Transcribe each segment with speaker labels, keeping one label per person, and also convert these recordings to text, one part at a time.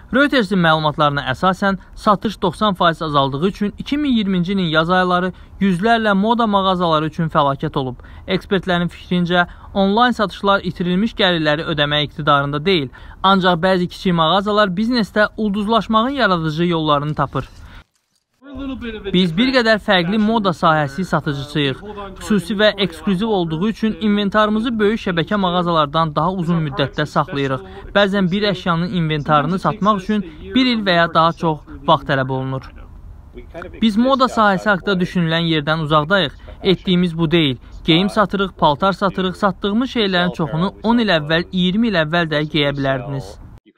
Speaker 1: Reuters'in məlumatlarına əsasən satış 90% azaldığı üçün 2020-ci ilin yaz ayları yüzlərlə moda mağazaları üçün fəlakət olub. Ekspertlərin fikrincə, onlayn satışlar itirilmiş gəlirləri ödəmək iqtidarında deyil, ancaq bəzi kiçik mağazalar biznesdə ulduzlaşmağın yaradıcı yollarını tapır. Biz bir qədər fərqli moda sahəsi satıcısıyıq. Xüsusi və eksklüziv olduğu üçün inventarımızı böyük şəbəkə mağazalardan daha uzun müddətdə saxlayırıq. Bəzən bir əşyanın inventarını satmaq üçün bir il və ya daha çox vaxt tələb olunur. Biz moda sahəsi haqqında düşünülən yerdən uzaqdayıq. Etdiyimiz bu deyil. Geyim satırıq, paltar satırıq, satdığımız şeylərin çoxunu 10 il əvvəl, 20 il əvvəl də geyə bilərdiniz.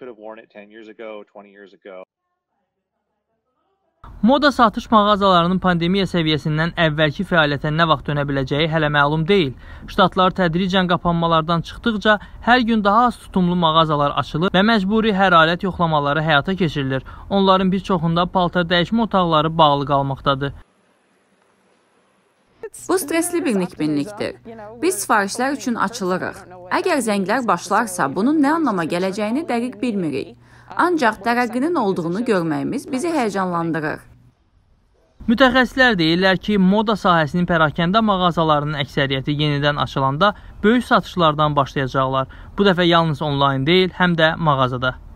Speaker 1: Moda satış mağazalarının pandemiya səviyyəsindən əvvəlki fəaliyyətə nə vaxt dönə biləcəyi hələ məlum deyil. Ştatlar tədricən qapanmalardan çıxdıqca hər gün daha az tutumlu mağazalar açılır və məcburi hərarət yoxlamaları həyata keçirilir. Onların bir çoxunda paltar dəyişmə otaqları bağlı qalmaqdadır.
Speaker 2: Bu stresli bir nikbinlikdir. Biz sifarişlər üçün açılırıq. Əgər zənglər başlarsa, bunun nə anlama gələcəyini dəqiq bilmirik. Ancaq tərəqqinin olduğunu görməyimiz bizi həyəcanlandırır.
Speaker 1: Mütəxəssislər deyirlər ki, moda sahəsinin pərakəndə mağazalarının əksəriyyəti yenidən açılanda böyük satışlardan başlayacaqlar. Bu dəfə yalnız onlayn deyil, həm də mağazada.